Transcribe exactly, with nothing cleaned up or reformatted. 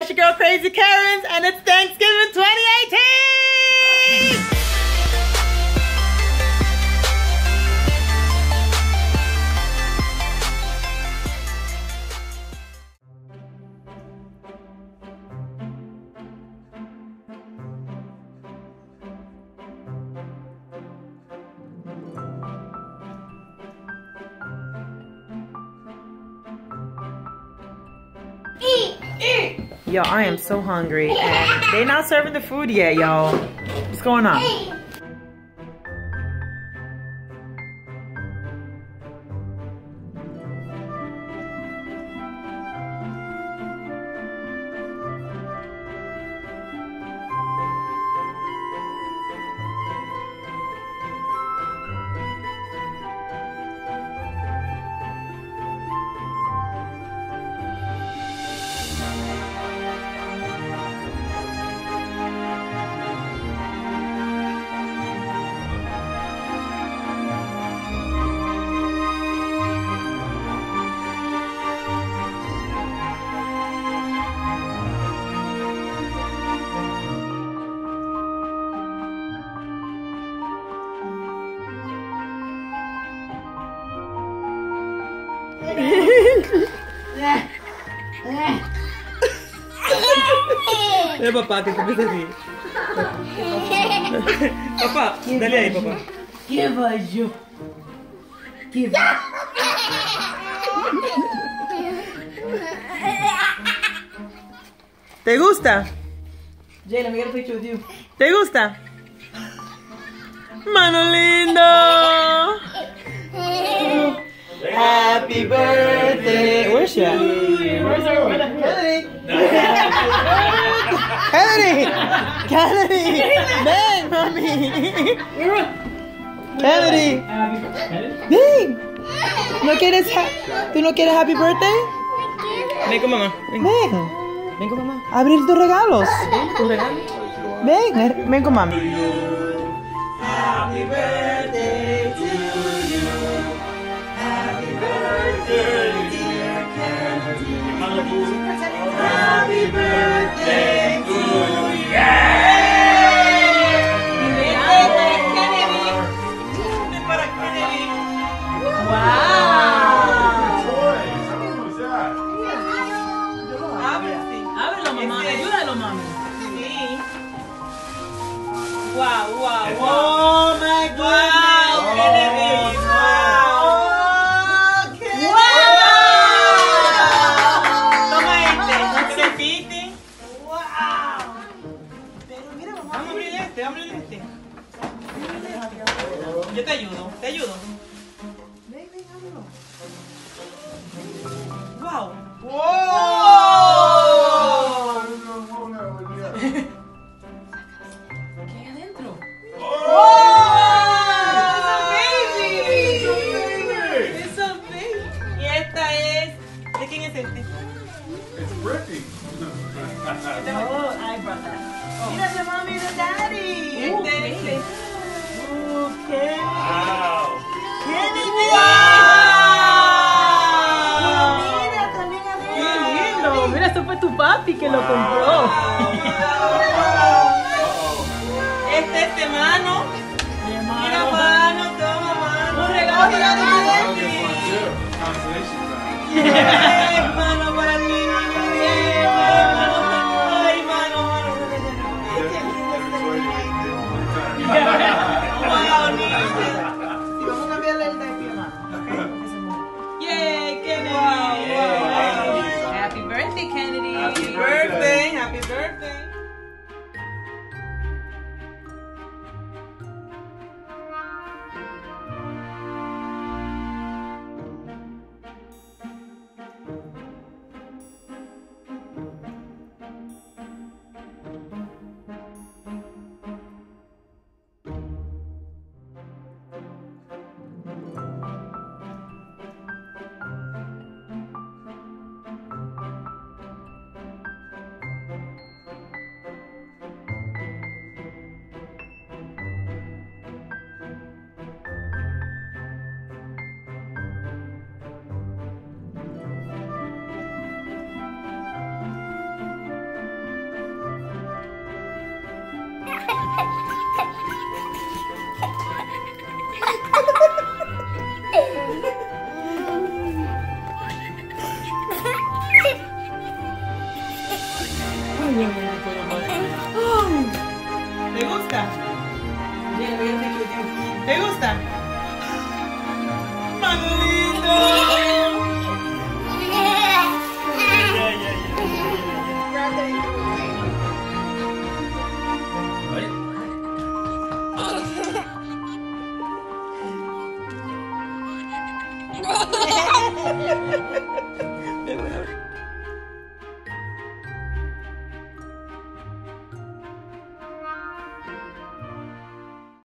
your girl Crazy Karens, and it's Thanksgiving twenty eighteen! Yo, I am so hungry, and they're not serving the food yet, y'all. What's going on? Mira papá, que te empieza así. Papá, dale ahí, papá. ¿Qué va yo? ¿Qué va? ¿Te gusta? Jay, let me get a picture with you. ¿Te gusta? ¡Mano lindo! Happy birthday! Where's she at? Where's our brother? Kennedy! Kennedy! Ven, mami! Kennedy! Ven! ¿No quieres ¿Tú no quieres happy birthday? Ven con mamá. Ven. Ven con mamá. Abrir tus regalos. ¿Tus regalos? Ven, ven con mami. Happy birthday to you. Happy birthday, dear Kennedy. Happy birthday to you. Kennedy. Para Kennedy. Wow. Ábrelo, mamá. Ayúdalo, mami. Sí. Wow, wow, wow. Oh my goodness. Wow, Kennedy. Wow. Oh, Kennedy. Wow. Toma este. ¿Se repite? Wow. Pero mira, mamá. Vamos a abrir este, vamos a abrir este. Yo te ayudo, te ayudo. Ven, ven, ábrelo. Wow. Wow. ¿Qué hay adentro? Y esta es... ¿De quién es este? It's Brittany. Oh, I brought that. Oh. Mira, the mommy and the daddy. Uh, Este, este. Okay. Wow. Kennedy. Wow. Mira, también adentro. Qué lindo. Mira, esto fue tu papi que lo compró. Este es de mano. De Mira, mano, toma mano. Un regalo para ti. Bien, mano para ti. Bien, mano. Ay, mano, mano. Wow, niña. Y vamos a cambiarle el diaper, mano. Yay, Kennedy. Wow, wow. Happy birthday, Kennedy. Happy birthday. Happy birthday. ¿Te gusta? ¿Te gusta? ¡Manolito! Ay.